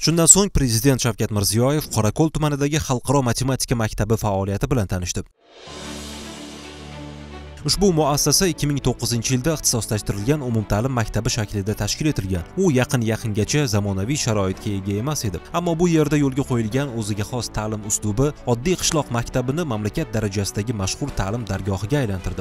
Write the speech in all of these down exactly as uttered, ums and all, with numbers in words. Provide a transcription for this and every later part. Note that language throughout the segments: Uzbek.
Shundan so'ng Prezident Shavkat Mirziyoyev Qorako'l tumanidagi Xalqaro matematika maktabi faoliyati bilan tanishdi. Ushbu muassasa ikki ming to'qqizinchi yilda ixtisoslashtirilgan umumta'lim maktabi shaklida tashkil etilgan. U yaqin-yaqingacha zamonaviy sharoitga ega emas edi. Ammo bu yerda yo'lga qo'yilgan o'ziga xos ta'lim uslubi oddiy qishloq maktabini mamlakat darajasidagi mashhur ta'lim dargohiga aylantirdi.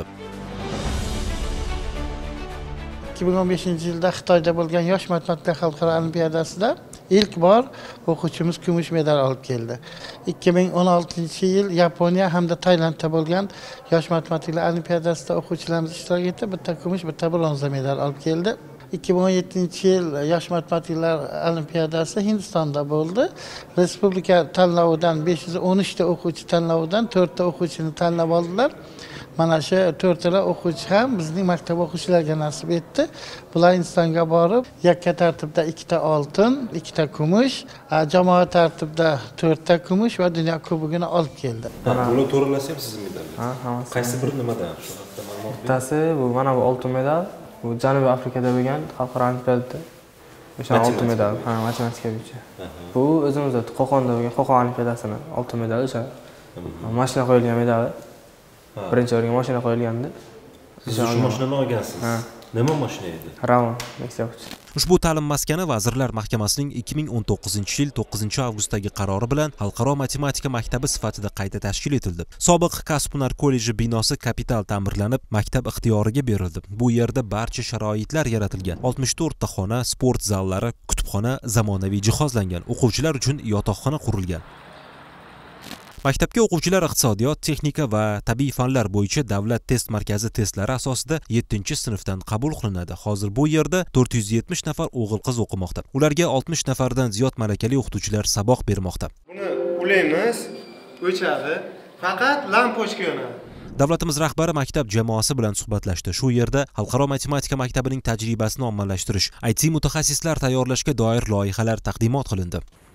ikki ming o'n beshinchi yilda Xitoyda bo'lgan yosh matematika xalqaro olimpiadasida ilk bor o'quvchimiz kumush medal olib keldi. ikki ming o'n oltinchi yil Yaponiya hamda Tailandda bo'lgan yosh matematika olimpiadasida o'quvchilarimiz ishtirok etdi. Bitta kumush, bitta bronza medal olib keldi. ikki ming o'n yettinchi yil yosh matematiklar olimpiadasi Hindistonda bo'ldi. Respublika tanlovidan besh yuz o'n uch ta o'quvchi tanlovidan to'rt ta o'quvchini tanlab oldilar. Mana shu to'rttala o'quvchi ham bizning maktab o'quvchilariga nasib etdi. Bular Hindistonga borib, yakka tartibda ikkita oltin, ikkita kumush, jamoa tartibda to'rtta kumush va dunyo kubogini olib keldi. Buni to'g'rilasa ham sizning medalingiz. Ha, hammasi. Qaysi biri nimadan? Shu haqida ma'lumot bering. Bittasi bu mana bu oltin medal, bu Janubiy Afrikada bo'lgan xalqaro olimpiadada o'sha oltin medal, ha, matematika bo'yicha. Bu o'zimizda Qo'qonda bo'lgan Qo'qon olimpiadasining oltin medali o'sha. Mashina qo'yilgan medali. Birinchi o'ringa mashina qo'yilgandi. Siz shu mashinani olgansiz. Nima mashina edi? Ravon maktabchi. Ushbu ta'lim maskani Vazirlar Mahkamasining ikki ming o'n to'qqizinchi yil to'qqizinchi avgustdagi qarori bilan Xalqaro matematika maktabi sifatida qayta tashkil etildi. Sobiq Kasb-hunar kolleji binosi kapital ta'mirlanib, maktab ixtiyoriga berildi. Bu yerda barcha sharoitlar yaratilgan. oltmish to'rt ta xona, sport zallari, kutubxona zamonaviy jihozlangan. O'quvchilar uchun yotoqxona qurilgan. Maktabga o'quvchilar iqtisodiyot, texnika va tabiiy fanlar bo'yicha davlat test markazi testlari asosida yettinchi sinfdan qabul qilinadi. Hozir bu yerda to'rt yuz yetmish nafar o'g'il-qiz o'qimoqda. Ularga oltmish nafardan ziyod malakali o'qituvchilar saboq bermoqda. Buni ulaymiz, o'chadi, faqat lampochka yonadi. Davlatimiz rahbari maktab jamoasi bilan suhbatlashdi. Shu yerda Xalqaro matematika maktabining tajribasini ommalashtirish, I T mutaxassislar tayyorlashga doir loyihalar taqdimot qilindi.